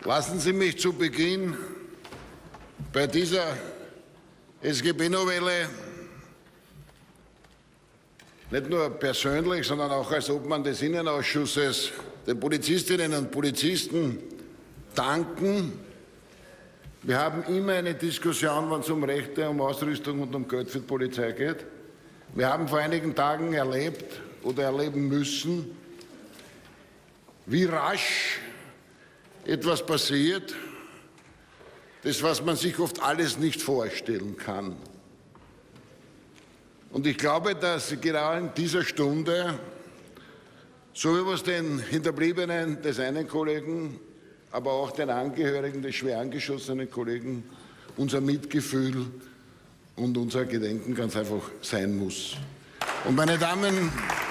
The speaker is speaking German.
Lassen Sie mich zu Beginn bei dieser SGB-Novelle nicht nur persönlich, sondern auch als Obmann des Innenausschusses den Polizistinnen und Polizisten danken. Wir haben immer eine Diskussion, wenn es um Rechte, um Ausrüstung und um Geld für die Polizei geht. Wir haben vor einigen Tagen erlebt oder erleben müssen, wie rasch etwas passiert, das, was man sich oft alles nicht vorstellen kann. Und ich glaube, dass genau in dieser Stunde, so wie wir es den Hinterbliebenen des einen Kollegen, aber auch den Angehörigen des schwer angeschossenen Kollegen, unser Mitgefühl und unser Gedenken ganz einfach sein muss. Und meine Damen